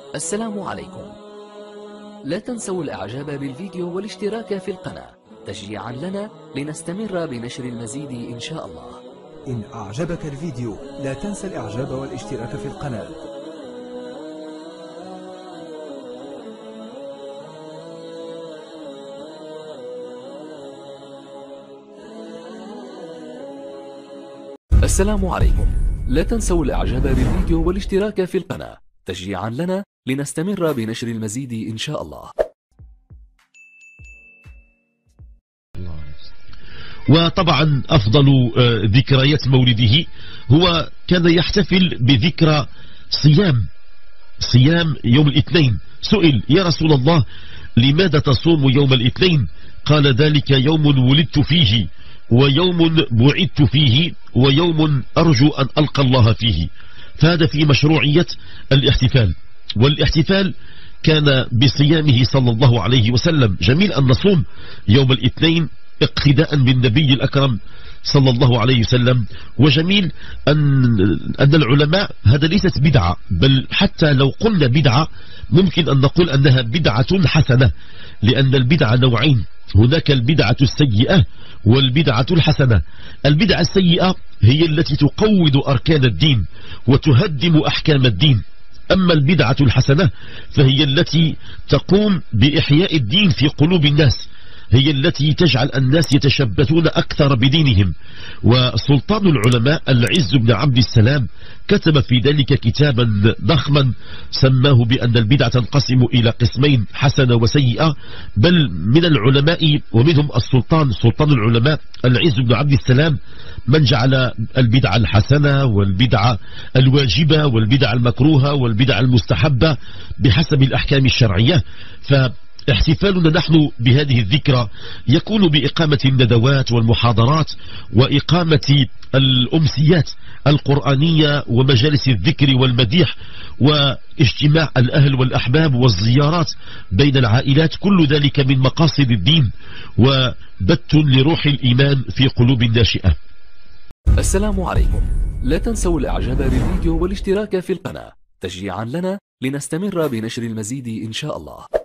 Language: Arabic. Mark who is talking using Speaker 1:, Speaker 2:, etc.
Speaker 1: السلام عليكم. لا تنسوا الإعجاب بالفيديو والاشتراك في القناة تشجيعا لنا لنستمر بنشر المزيد إن شاء الله.
Speaker 2: إن أعجبك الفيديو لا تنسى الإعجاب والاشتراك في القناة.
Speaker 1: السلام عليكم. لا تنسوا الإعجاب بالفيديو والاشتراك في القناة تشجيعا لنا لنستمر بنشر المزيد إن شاء الله.
Speaker 3: وطبعا أفضل ذكريات مولده هو كان يحتفل بذكرى صيام يوم الاثنين. سئل: يا رسول الله، لماذا تصوم يوم الاثنين؟ قال: ذلك يوم ولدت فيه، ويوم بعثت فيه، ويوم أرجو أن ألقى الله فيه. فهذا في مشروعية الاحتفال. والاحتفال كان بصيامه صلى الله عليه وسلم. جميل أن نصوم يوم الاثنين اقتداء بالنبي الأكرم صلى الله عليه وسلم. وجميل أن العلماء، هذا ليست بدعة، بل حتى لو قلنا بدعة ممكن أن نقول أنها بدعة حسنة، لأن البدعة نوعين: هناك البدعة السيئة والبدعة الحسنة. البدعة السيئة هي التي تقوض أركان الدين وتهدم أحكام الدين، أما البدعة الحسنة فهي التي تقوم بإحياء الدين في قلوب الناس، هي التي تجعل الناس يتشبثون أكثر بدينهم. وسلطان العلماء العز بن عبد السلام كتب في ذلك كتابا ضخما سماه بأن البدعة تنقسم إلى قسمين: حسنة وسيئة. بل من العلماء ومنهم سلطان العلماء العز بن عبد السلام من جعل البدعة الحسنة والبدعة الواجبة والبدعة المكروهة والبدعة المستحبة بحسب الأحكام الشرعية. احتفالنا نحن بهذه الذكرى يكون بإقامة الندوات والمحاضرات وإقامة الأمسيات القرآنية ومجالس الذكر والمديح واجتماع الأهل والأحباب والزيارات بين العائلات. كل ذلك من مقاصد الدين وبث لروح الإيمان في قلوب الناشئة.
Speaker 1: السلام عليكم. لا تنسوا الإعجاب بالفيديو والاشتراك في القناة تشجيعا لنا لنستمر بنشر المزيد إن شاء الله.